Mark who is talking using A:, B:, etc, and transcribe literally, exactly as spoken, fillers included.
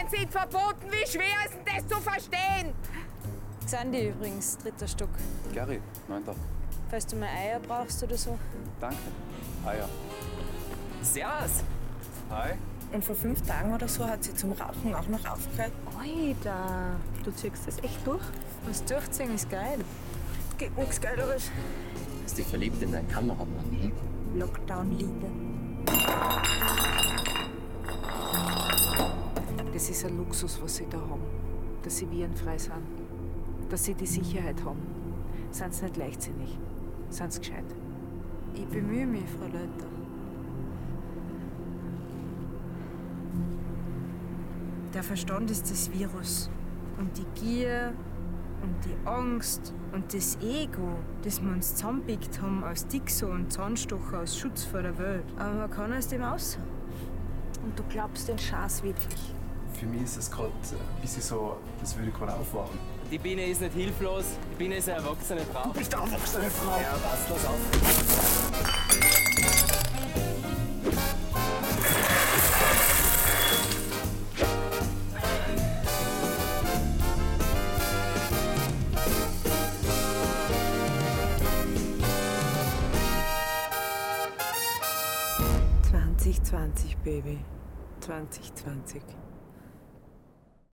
A: Frauen sind verboten. Wie schwer ist denn das zu verstehen?
B: Sandy übrigens, dritter Stock.
C: Gary, neunter.
B: Falls du mal Eier brauchst oder so.
C: Danke. Eier.
D: Servus.
C: Hi.
E: Und vor fünf Tagen oder so hat sie zum Rauchen auch noch aufgehört.
A: Alter, du ziehst das echt durch?
B: Was durchziehen ist geil.
E: Geht nichts Geileres.
D: Hast dich verliebt in deinen Kameramann, hm?
E: Lockdown-Liebe.
A: Das ist ein Luxus, was sie da haben. Dass sie virenfrei sind. Dass sie die Sicherheit haben. Sind sie nicht leichtsinnig. Sind sie gescheit.
B: Ich bemühe mich, Frau Leuter. Der Verstand ist das Virus. Und die Gier und die Angst und das Ego, das wir uns zusammenpickt haben als Dixo und Zahnstocher als Schutz vor der Welt. Aber man kann aus dem raus.
A: Und du glaubst den Schatz wirklich.
C: Für mich ist es gerade ein bisschen so, als würde ich gerade aufwachen.
D: Die Biene ist nicht hilflos, die Biene ist eine erwachsene Frau.
C: Du bist eine erwachsene Frau.
D: Ja, passt, lass auf.
A: zwanzig zwanzig, Baby. zwanzig zwanzig.